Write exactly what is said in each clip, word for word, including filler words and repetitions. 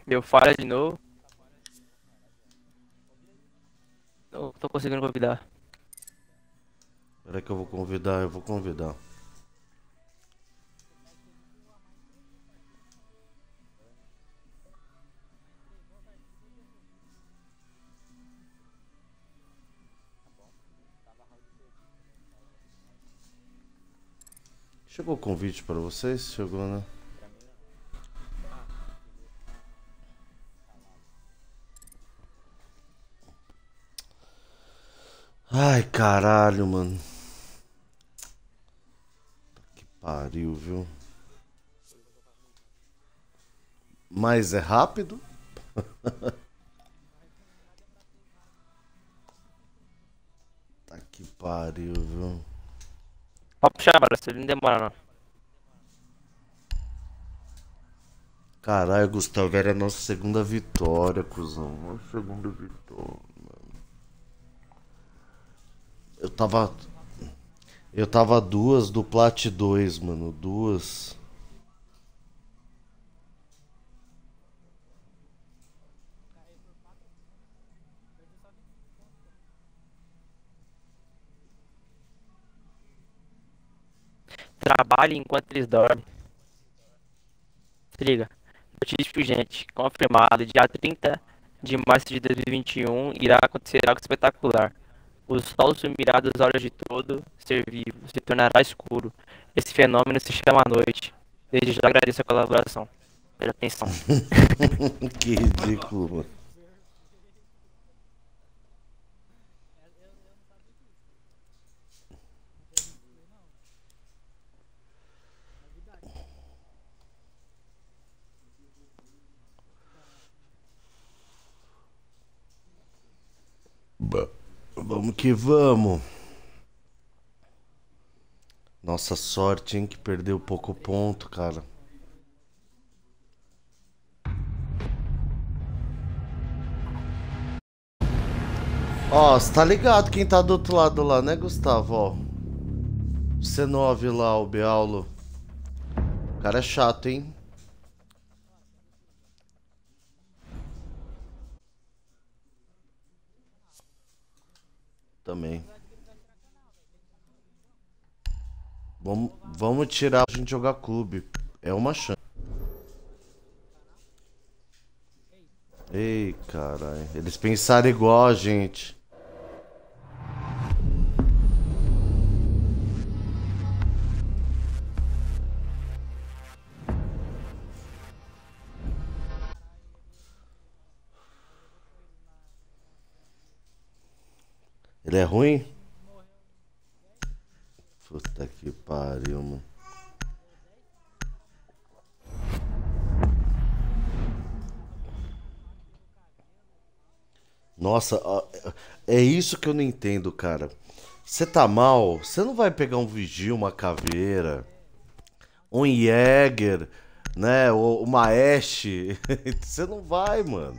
Deu falha de novo. Não tô conseguindo convidar. Peraí que eu vou convidar, eu vou convidar. Chegou o convite pra vocês? Chegou, né? Ai, caralho, mano. Que pariu, viu? Mas é rápido? Tá que pariu, viu? Pode puxar, bora, se ele não demora não. Caralho, Gustavo, era a nossa segunda vitória, cuzão. Nossa segunda vitória. Eu tava. Eu tava duas do Plat dois, mano. Duas. Trabalhe enquanto eles dormem. Se liga. Notícia urgente. Confirmado. Dia trinta de março de dois mil e vinte e um irá acontecer algo espetacular. O sol sumirá das horas de todo ser vivo. Se tornará escuro. Esse fenômeno se chama noite. Desde já agradeço a colaboração. Pela atenção. Que ridículo, mano. Ba- Vamos que vamos. Nossa sorte, hein, que perdeu pouco ponto, cara. Ó, cê tá ligado quem tá do outro lado lá, né, Gustavo? Ó, o C nove lá, o Beaulo. O cara é chato, hein? Também. Vamos, vamos tirar a gente jogar clube. É uma chance. Ei, caralho. Eles pensaram igual a gente. Ele é ruim? Puta que pariu, mano. Nossa, ó, é isso que eu não entendo, cara. Você tá mal, você não vai pegar um Vigil, uma Caveira, um Jäger, né? Ou uma Ashe. Você não vai, mano.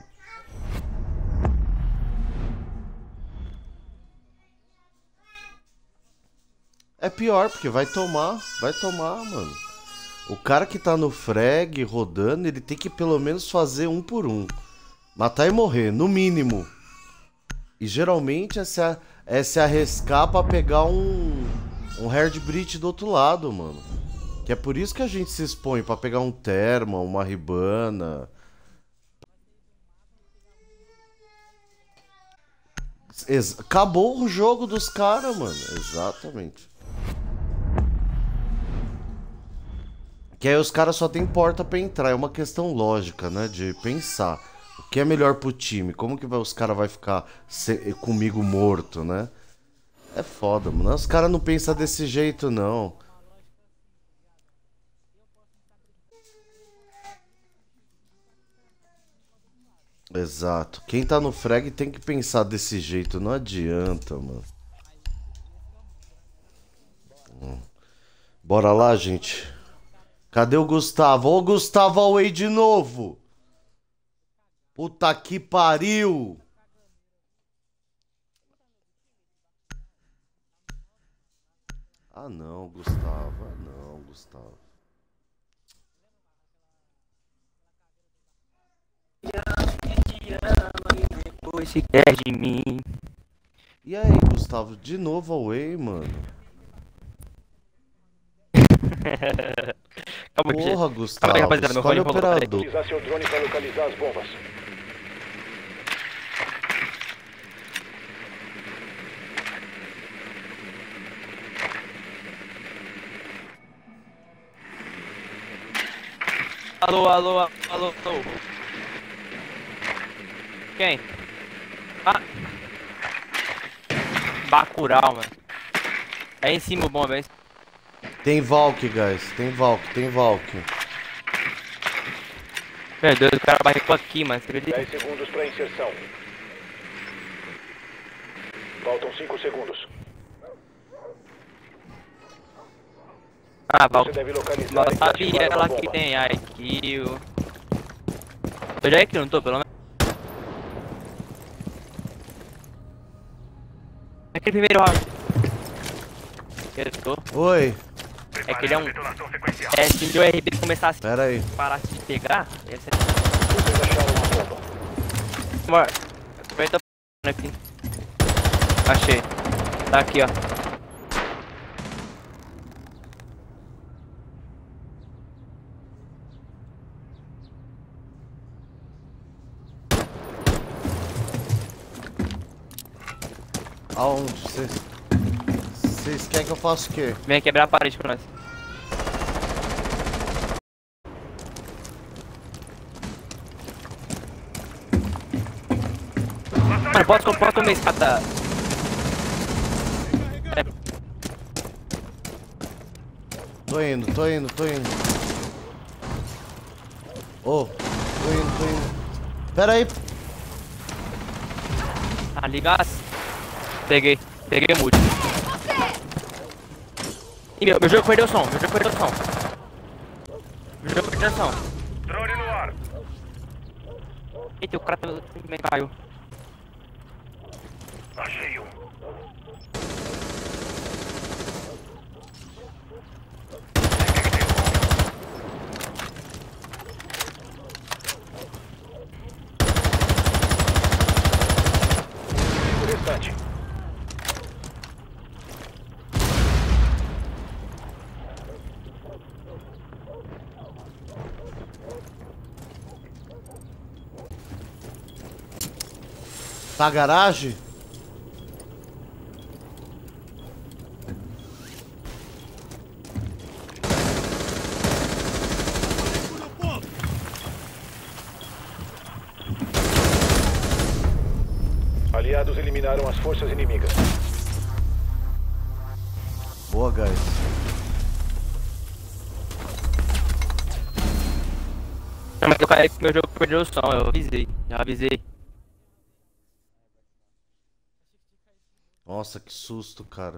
É pior, porque vai tomar, vai tomar, mano. O cara que tá no frag rodando, ele tem que pelo menos fazer um por um. Matar e morrer, no mínimo. E geralmente é se, a- é se arriscar pra pegar um, um Hard Breach do outro lado, mano. Que é por isso que a gente se expõe pra pegar um Therma, uma Ribana. Ex- Acabou o jogo dos caras, mano. Exatamente. Que aí os caras só tem porta pra entrar. É uma questão lógica, né? De pensar. O que é melhor pro time? Como que vai- os caras vai ficar se- comigo morto, né? É foda, mano. Os caras não pensam desse jeito, não. Exato. Quem tá no frag tem que pensar desse jeito. Não adianta, mano. Bora lá, gente. Cadê o Gustavo? Ô, Gustavo Away de novo. Puta que pariu. Ah, não, Gustavo. Ah, não, Gustavo. Pois se quer de mim. E aí, Gustavo, de novo away, mano? Calma aí, Porra, calma aí, Gustavo, rapaziada, meu escolhe fone o rolou, peraí. operador. Utilizar seu drone para localizar as bombas. Alô, alô, alô, alô. Quem? Ah. Bacurau, mano. É em cima o bomba, é em cima. Tem Valk, guys, tem Valk, tem Valk. Meu Deus, o cara barricou aqui, mano. Você acredita? dez segundos para inserção. Faltam cinco segundos. Ah, Val. Você deve localizar Mal e sabe desativar ela uma que bomba. tem I Q. Eu já é que não tô, pelo menos. Aquele primeiro round. Acertou. Oi, É que ele é um. É, se o R B começar a se pera aí. parar de pegar, ia ser. Vocês acharam uma bomba. Amor, aperta aqui. Achei. Tá aqui, ó. Aonde? Vocês... Vocês querem que eu faça o quê? Vem quebrar a parede com nós. Mano, posso, posso comer escada? É, Tô indo, tô indo, tô indo. Ô, tô indo, tô indo. Pera aí. ah, liga as... Peguei, peguei o mute. Ih, meu, meu jogo perdeu o som, meu jogo perdeu o som. Meu jogo perdeu o som. Drone no ar. Eita, o cara também caiu. Achei um. Interessante. Tá a garagem? Aliados eliminaram as forças inimigas. Boa, guys. Não, mas eu caí que meu jogo perdeu o som, eu avisei, já avisei. Nossa, que susto, cara.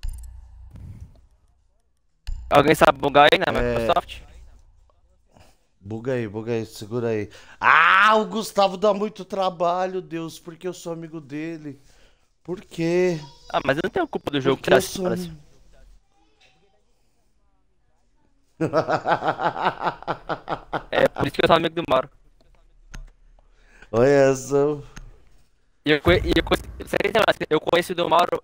Alguém sabe bugar aí na É. Microsoft? Buga aí, buga aí, segura aí. Ah, o Gustavo dá muito trabalho, Deus, porque eu sou amigo dele. Por quê? Ah, mas eu não tenho culpa do jogo que Porque tá eu assim, sou... parece. É por isso que eu sou amigo do Mauro. Olha essa. E eu, conhe- e eu, conhe- você acredita, mas eu conheço o do Mauro.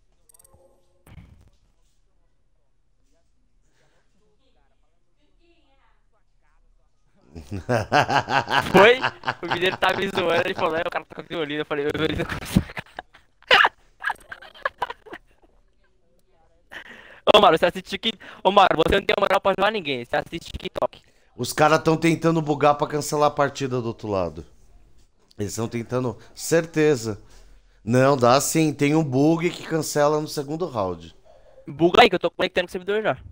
Foi? O mineiro tava me zoando, ele falou, "É, o cara tá com violino." Eu falei, eu violino com essa cara. Ô, Mauro, você assiste TikTok. Ô, Mauro, você não tem moral pra jogar ninguém, você assiste TikTok. Os caras estão tentando bugar pra cancelar a partida do outro lado. Eles estão tentando, certeza. Não, dá sim, tem um bug que cancela no segundo round. Buga aí que eu tô conectando com o servidor já.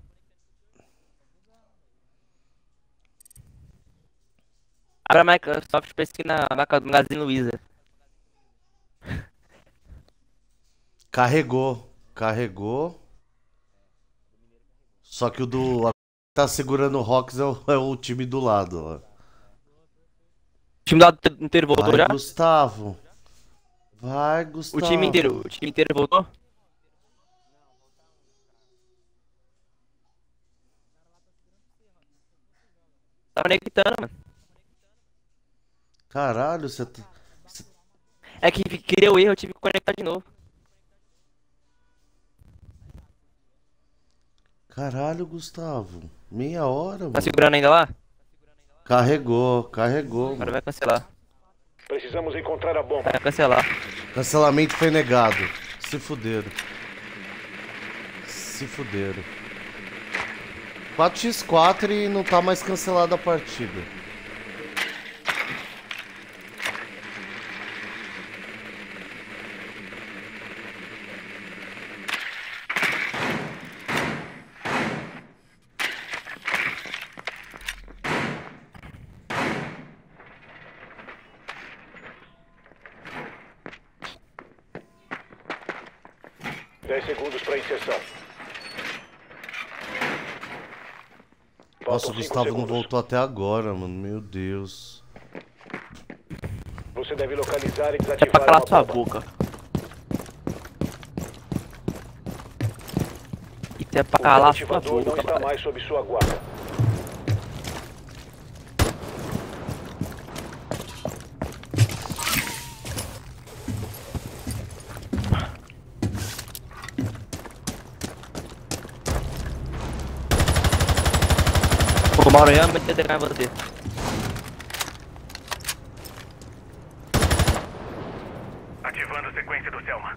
Abra a Microsoft, pesquisa na Maca- Magazine Luiza. Carregou, carregou. Só que o do a- tá segurando o Rocks é o, é o time do lado, ó. O time do lado inteiro voltou Vai, já? Gustavo. Vai, O Gustavo. time inteiro, o time inteiro voltou? Tava conectando, mano. Caralho, você tá... cê- É que criou erro, eu tive que conectar de novo. Caralho, Gustavo. Meia hora, Tá mano. segurando ainda lá? Carregou, carregou, Agora mano. vai cancelar. Precisamos encontrar a bomba. Vai cancelar. Cancelamento foi negado. Se fuderam. Se fuderam. quatro por quatro e não tá mais cancelada a partida. dez segundos para inserção. Nossa, Faltam o cinco Gustavo não segundos. voltou até agora, mano. Meu Deus. Você deve localizar e É pra desativar calar uma sua bomba. boca. Isso é pra O calar sua desativador não boca, está pai. mais sob sua guarda. O Mauro já vai ter em você. Ativando a sequência do Selma.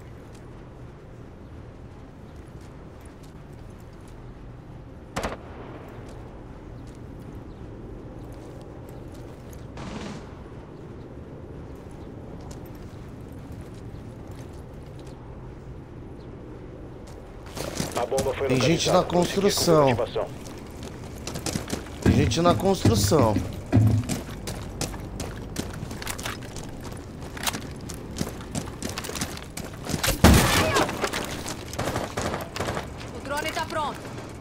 A bomba foi Tem gente localizada. na construção. Prosseguir com desativação. Tem gente na construção. O drone tá pronto.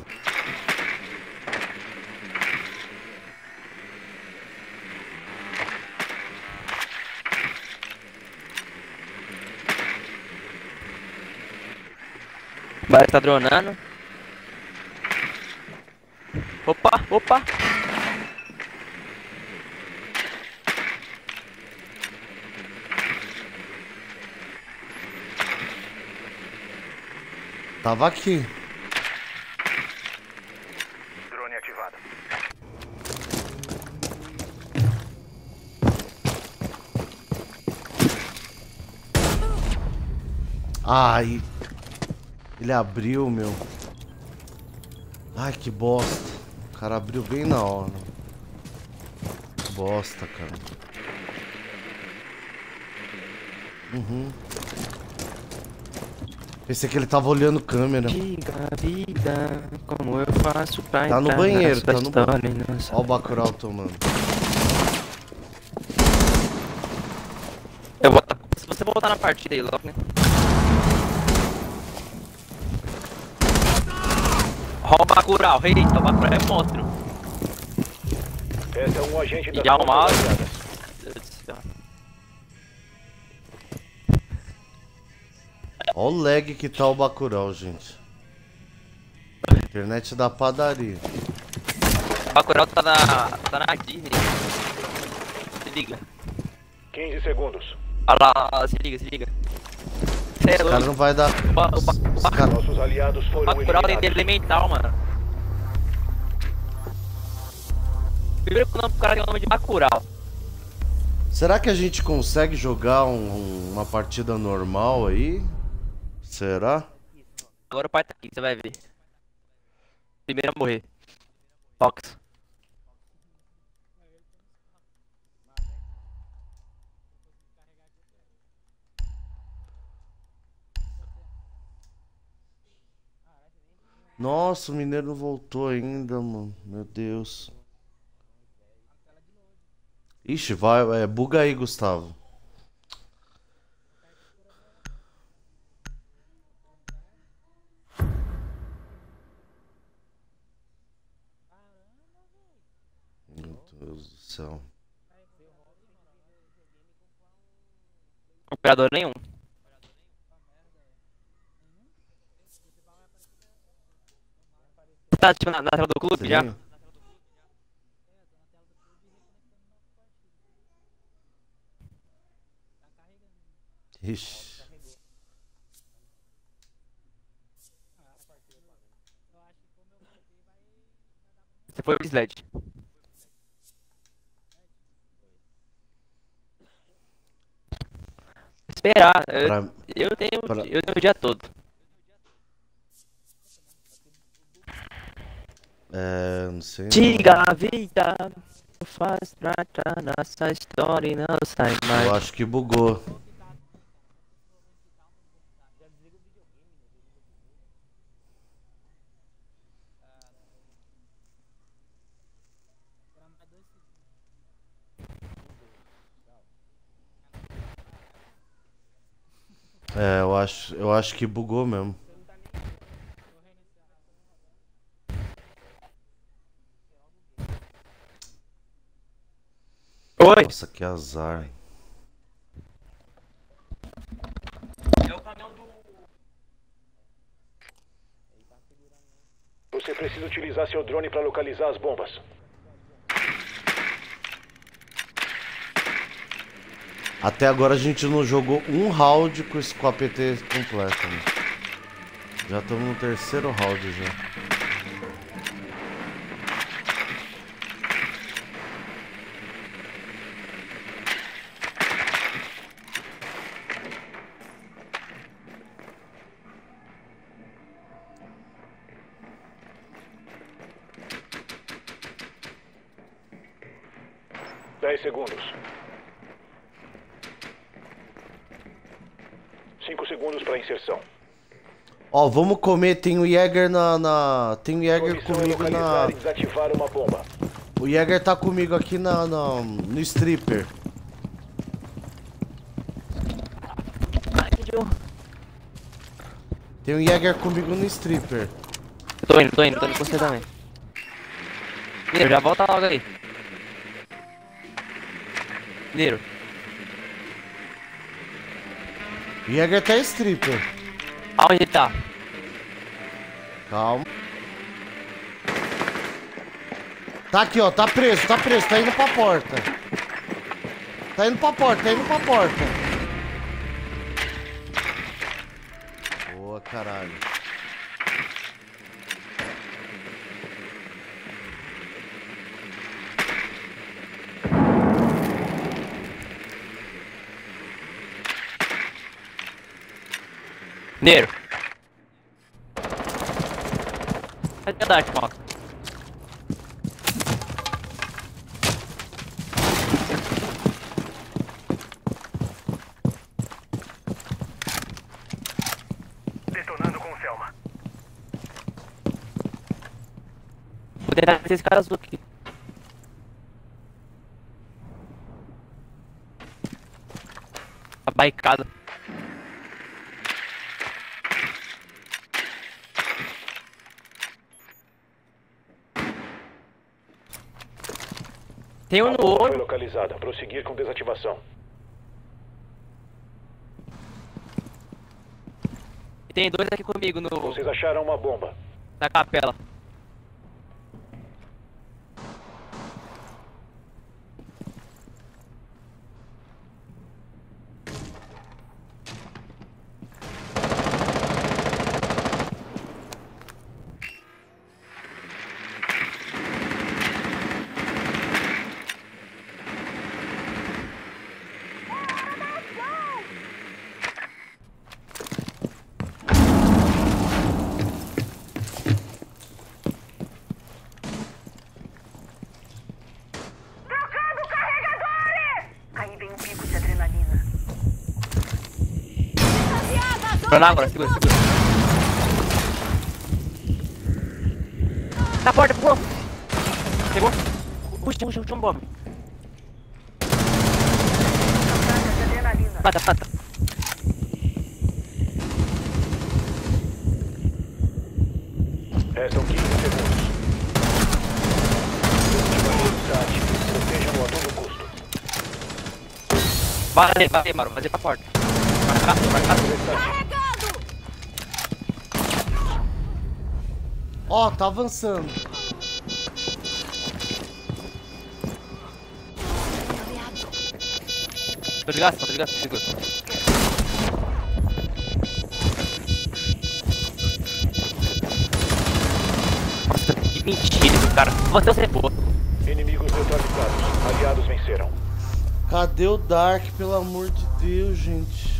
Vai tá dronando. Opa, opa. Tava aqui. Drone ativado. Ai. Ele abriu, meu. Ai, que bosta. O cara abriu bem na hora. Que bosta, cara. Uhum. Pensei que ele tava olhando câmera. Diga a vida, como eu faço pra Tá no entrar banheiro, nessa tá no história banheiro. e não saber. Ó o Bacurau tomando. Eu vou... Se você voltar na partida aí logo, né? Ó o Bacurau, eita, o Bacurau é monstro. Essa é um agente da E há um mouse. aliadas. Meu Deus do céu. Ó o lag que tá o Bacurau, gente. Internet da padaria. O Bacurau tá na... tá na Disney. Se liga. quinze segundos. Olha lá, se liga, se liga. Cê é Esse cara louco. não vai dar. O Ba- o Ba- Os cara... Nossos aliados o foram Bacurau tem eliminados. elemental, mano. Primeiro que o nome do cara tem o nome de Bacurau. Será que a gente consegue jogar um- uma partida normal aí? Será? Agora o pai tá aqui, você vai ver. Primeiro a morrer. Fox. Nossa, o Mineiro não voltou ainda, mano. Meu Deus. Ixi, vai, é, buga aí, Gustavo. Meu Deus do céu. Operador nenhum. Tá tipo na, na tela do clube já? Sim. Ixi. Você foi o sled. Esperar. Eu, Pra... eu tenho, pra- eu tenho o dia todo. É, não sei. não. Diga a vida. Faz tratar nossa história e não sai Eu mais. acho que bugou. É, eu acho, eu acho que bugou mesmo. Oi! Nossa, que azar. Você precisa utilizar seu drone para localizar as bombas. Até agora a gente não jogou um round com esse com a P T completo. Né? Já estamos no terceiro round já. Dez segundos. Cinco segundos para inserção. Ó, vamos comer. Tem o Jäger na, na... Tem o Sua Jäger missão é comigo na... localizar e desativar uma bomba. O Jäger tá comigo aqui na, na... no stripper. Ai, que idiota. Tem o Jäger comigo no stripper. Eu tô indo, tô indo, tô indo com você também. Mineiro, já volta logo aí. Mineiro, O Jäger tá stripper. aonde ele tá? Calma. Tá aqui, ó. Tá preso, tá preso. Tá indo pra porta. Tá indo pra porta, tá indo pra porta. Boa, caralho. Mineiro. Cadê a Dark Mox? Detonando com Selma. Vou tentar ver esse cara azul aqui. A baicada. Tem um A no bomba foi olho. localizada. Prosseguir com desativação. E tem dois aqui comigo no, Vocês acharam uma bomba. na capela. Trocando carregadores! Aí vem um pico de adrenalina. Pra lá agora, segura, segura. Na porta, pegou! Pegou? Puxa, puxa, puxa um bombe. Trocando de adrenalina. Mata, mata. Restam quinze segundos. Protejam-no a todo custo. Vai, vai, mano, vai pra porta. Vai cá, vai cá. Ó, tá avançando. Tô de gás, tô de gás, segura. cara. Você você boa. Inimigos neutralizados. Aliados venceram. Cadê o Dark, pelo amor de Deus, gente?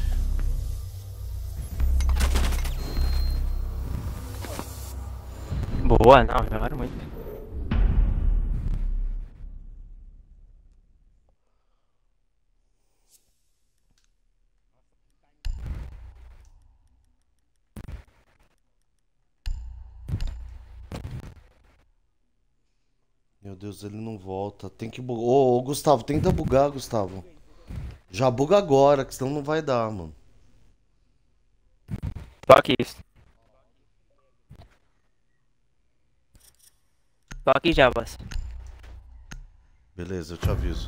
Boa, não, jogaram muito. Meu Deus, ele não volta. Tem que bugar. Ô, ô, Gustavo, tenta bugar, Gustavo. Já buga agora, que senão não vai dar, mano. Só que isso. Só que já, boss. Beleza, eu te aviso.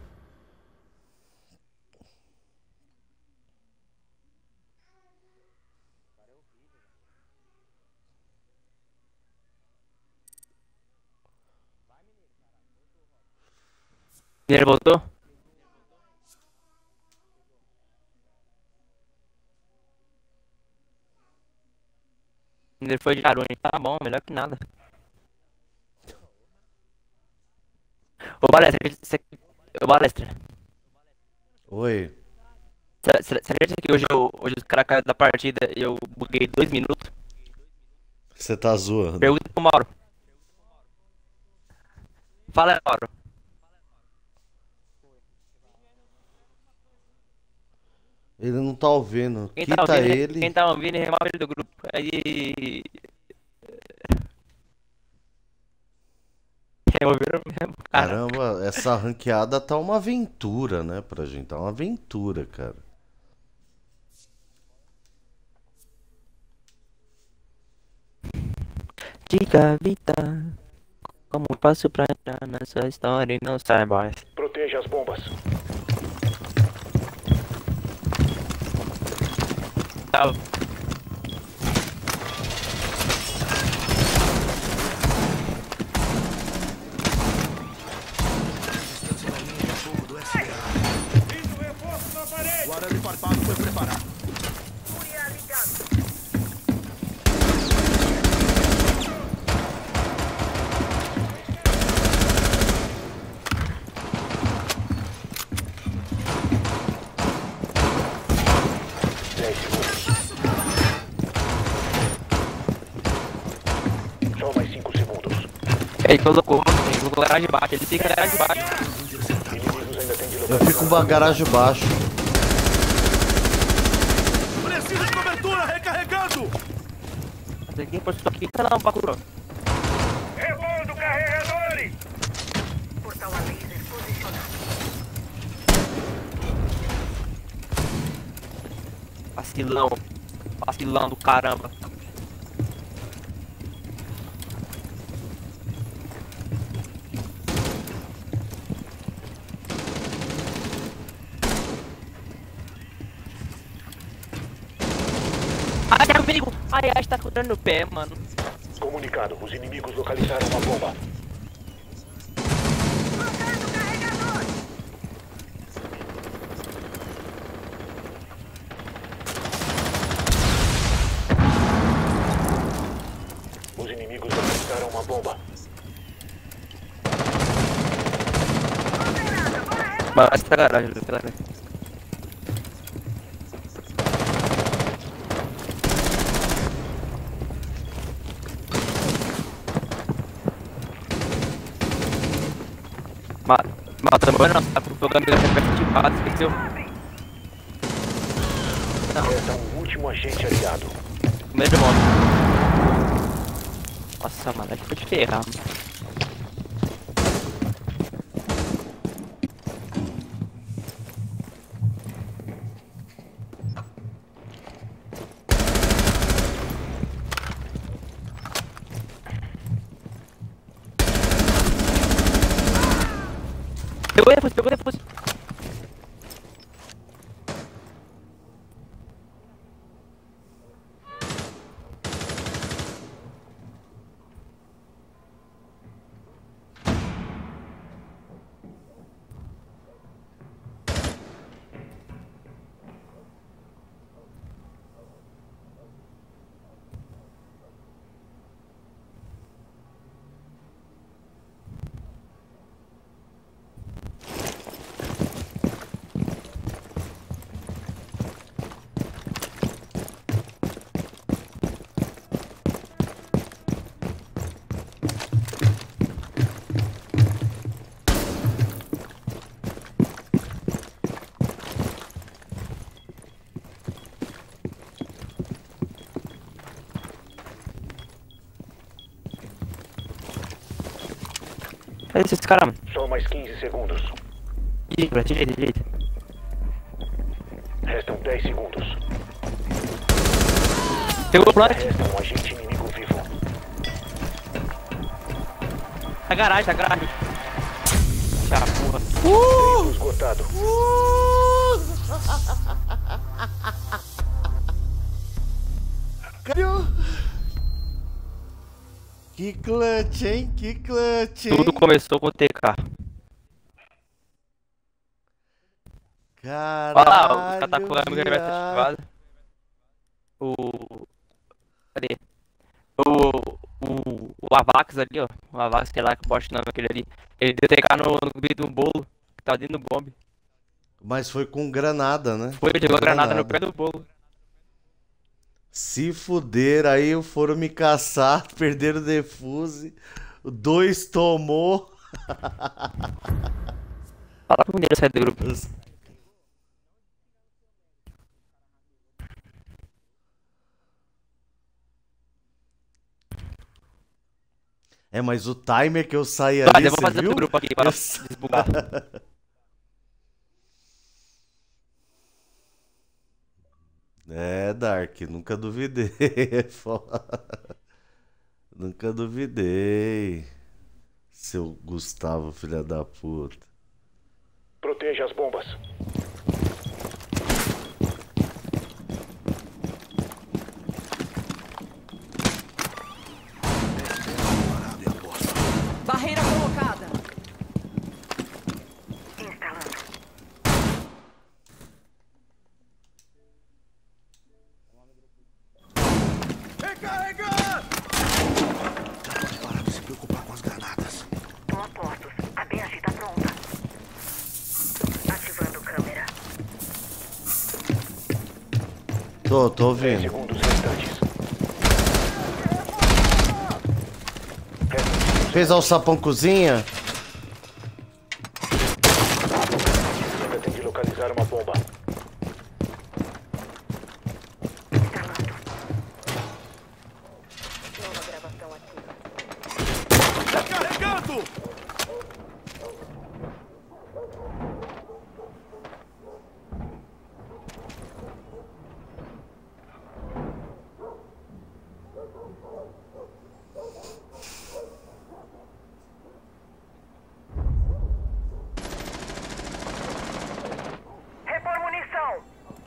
Ele voltou? Ele foi de Arune. Tá bom, melhor que nada. Ô, Balestra, você... Ô, Balestra. Oi. Você você acredita que hoje, eu, hoje os caras caíram da partida e eu buguei dois minutos? Você tá zoando. Pergunta pro Mauro. Fala, Mauro. Ele não tá ouvindo. Quem tá Quita ouvindo, ele. quem tá ouvindo, remove ele do grupo. Aí... Removeram mesmo, cara. Caramba, essa ranqueada tá uma aventura, né, pra gente. Tá uma aventura, cara. Diga, Vita, como faço pra entrar nessa história e não sai mais? Proteja as bombas. Tá. O arame farpado foi preparado. Fúria ligado. dez segundos. Só mais cinco segundos. Ele colocou, ele colocou garagem de baixo, ele fica garagem de baixo. Inimigos ainda têm de Eu localizar. fico com uma garagem baixo. Preciso de cobertura, recarregando! Mas aqui, por isso aqui, tá lá um Bakuro. Revolto carregadores! Portal a laser posicionado. Vacilão, vacilão do caramba. Ai, é amigo! Ai, ai, tá dando no pé, mano. Comunicado, os inimigos localizaram uma bomba. Mandando carregador. Os inimigos localizaram uma bomba. Mas essa garagem, pela garagem. Mata, mata, mas não, tá jogando de base, esqueceu? Resta um último agente aliado. Meio de moto. Nossa, mano, acho que foi de ferrar, mano. Pegou depois, pegou depois. Cadê esses caras, mano? Só mais quinze segundos. Direita, direita, direita. Restam dez segundos. Pegou o plant. Resta um agente inimigo vivo. Tá garagem, tá garagem. Tá, porra. Tempo esgotado. Que clutch, hein? Que clutch, hein? Tudo começou com o T K. Caralho, Olha lá, o cara tá com a câmera viado. ativada. O... Cadê? O... O... O Avax ali, ó. O Avax, sei lá que bosta o nome aquele ali. Ele deu T K no, no meio de um bolo que tava dentro do bombe. Mas foi com granada, né? Foi, jogou a granada no Granada. pé do bolo. Se fuder, aí foram me caçar, perderam o defuse. O dois tomou. Fala pro mineiro sair do grupo. É, mas o timer que eu saí Vai, ali, eu vou você fazer viu? outro grupo aqui para Eu sa- desbugar. É, Dark, nunca duvidei. Foda. Nunca duvidei. Seu Gustavo, filha da puta. Proteja as bombas. Barreira colocada. Instalando. Recarregar! Para de se preocupar com as granadas. Tô a postos. A B H tá pronta. Ativando câmera. Tô, tô dez ouvindo. segundos restantes. Fez alçapão cozinha? Ainda tem que localizar uma bomba. Instalando. Nova gravação ativa. Recarregando! Repor munição.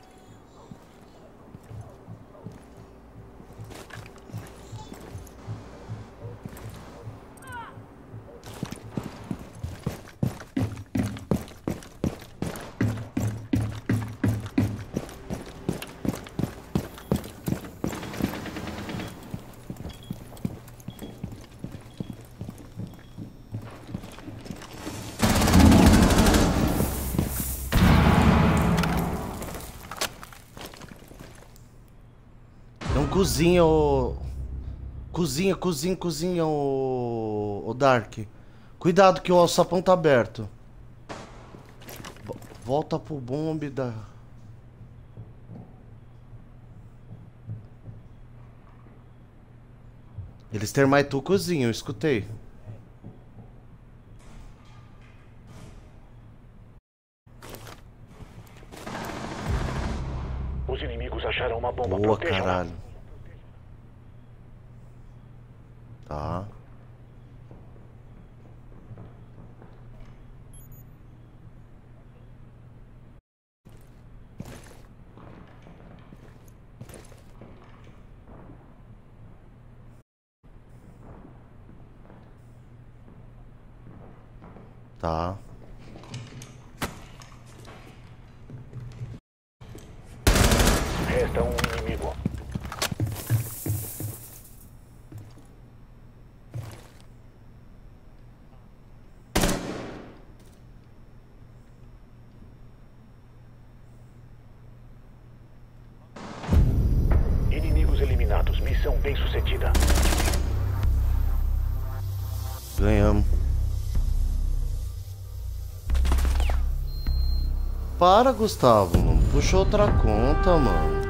Então cozinha o... Cozinha, cozinha, cozinha o... o Dark. Cuidado que o alçapão tá aberto. Vo- Volta pro bombe da... Eles termitam cozinha, eu escutei. Os inimigos acharam uma bomba. Boa, Protejam-na. caralho. Tá. Tá. Resta um inimigo. Inimigos eliminados. Missão bem sucedida. Ganhamos. Para, Gustavo, mano. Puxa outra conta, mano.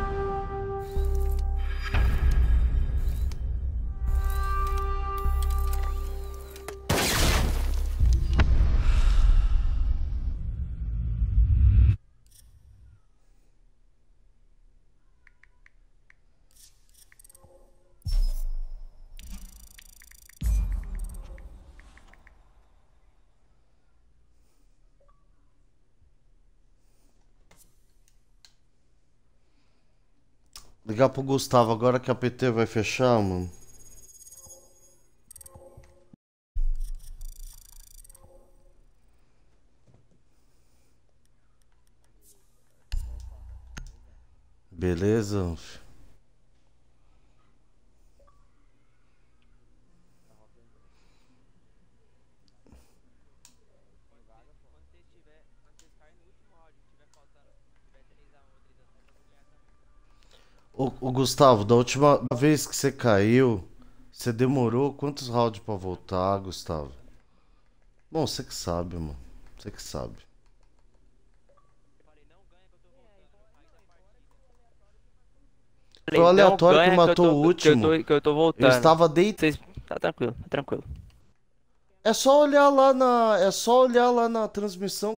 Ligar pro Gustavo agora que a P T vai fechar, mano. Beleza? Ô, ô, Gustavo, da última vez que você caiu, você demorou quantos rounds pra voltar, Gustavo? Bom, você que sabe, mano. Você que sabe. Foi o Não aleatório que ganha matou eu tô- o Que último. eu tô, que eu tô Eu voltando. estava deitado. Vocês... Tá tranquilo, tá tranquilo. É só olhar lá na. É só olhar lá na transmissão